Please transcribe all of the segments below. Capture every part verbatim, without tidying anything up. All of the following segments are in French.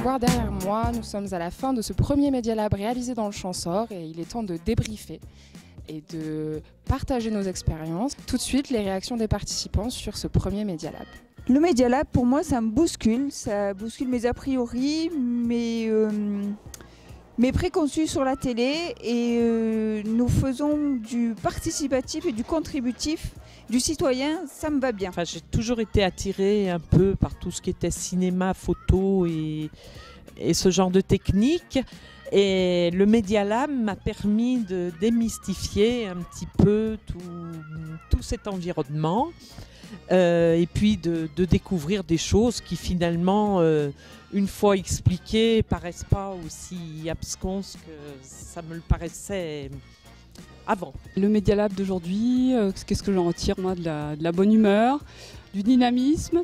voir derrière moi, nous sommes à la fin de ce premier Media Lab réalisé dans le Champsaur et il est temps de débriefer et de partager nos expériences. Tout de suite, les réactions des participants sur ce premier Media Lab. Le Media Lab, pour moi, ça me bouscule. Ça bouscule mes a priori, mes, euh, mes préconçus sur la télé. Et euh, nous faisons du participatif et du contributif, du citoyen, ça me va bien. Enfin, j'ai toujours été attirée un peu par tout ce qui était cinéma, photo et, et ce genre de technique. Et le Media Lab m'a permis de démystifier un petit peu tout, tout cet environnement. Euh, et puis de, de découvrir des choses qui finalement, euh, une fois expliquées, paraissent pas aussi absconses que ça me le paraissait avant. Le Media Lab d'aujourd'hui, euh, qu'est-ce que j'en retire moi? De la, de la bonne humeur, du dynamisme,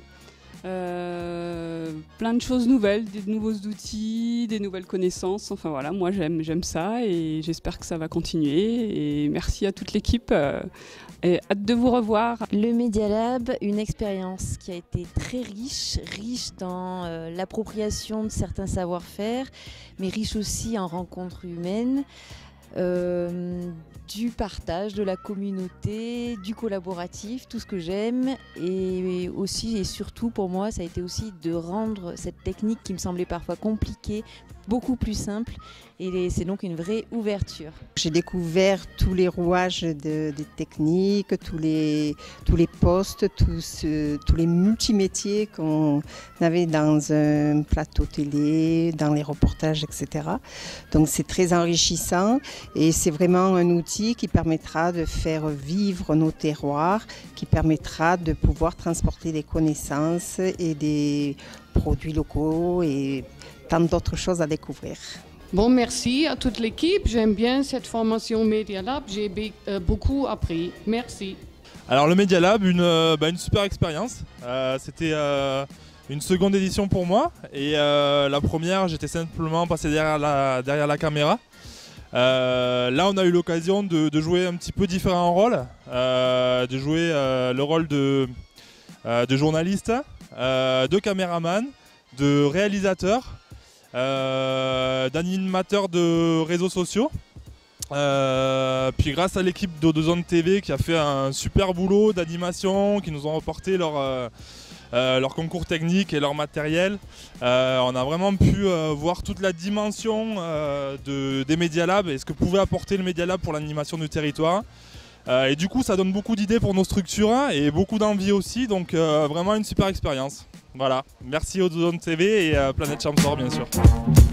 euh, plein de choses nouvelles, des nouveaux outils, des nouvelles connaissances. Enfin voilà, moi j'aime, j'aime ça et j'espère que ça va continuer. Et merci à toute l'équipe. Euh, Et hâte de vous revoir. Le Media Lab, une expérience qui a été très riche, riche dans euh, l'appropriation de certains savoir-faire, mais riche aussi en rencontres humaines, euh, du partage, de la communauté, du collaboratif, tout ce que j'aime. Et aussi et surtout pour moi, ça a été aussi de rendre cette technique qui me semblait parfois compliquée, beaucoup plus simple. Et c'est donc une vraie ouverture. J'ai découvert tous les rouages de, des techniques, tous les, tous les postes, tous, euh, tous les multimétiers qu'on avait dans un plateau télé, dans les reportages, et cetera. Donc c'est très enrichissant et c'est vraiment un outil qui permettra de faire vivre nos terroirs, qui permettra de pouvoir transporter des connaissances et des produits locaux et tant d'autres choses à découvrir. Bon, merci à toute l'équipe. J'aime bien cette formation Media Lab. J'ai beaucoup appris. Merci. Alors le Media Lab, une, euh, bah, une super expérience. Euh, C'était euh, une seconde édition pour moi. Et euh, la première, j'étais simplement passé derrière la, derrière la caméra. Euh, là, on a eu l'occasion de, de jouer un petit peu différents rôles. Euh, de jouer euh, le rôle de, euh, de journaliste, euh, de caméraman, de réalisateur. Euh, d'animateurs de réseaux sociaux. Euh, puis grâce à l'équipe d'Odozone T V qui a fait un super boulot d'animation, qui nous ont reporté leur, euh, euh, leur concours technique et leur matériel, euh, on a vraiment pu euh, voir toute la dimension euh, de, des Media Lab et ce que pouvait apporter le Media Lab pour l'animation du territoire. Euh, et du coup ça donne beaucoup d'idées pour nos structures hein, et beaucoup d'envie aussi, donc euh, vraiment une super expérience. Voilà, merci Odozone T V et euh, Planète Champsaur bien sûr.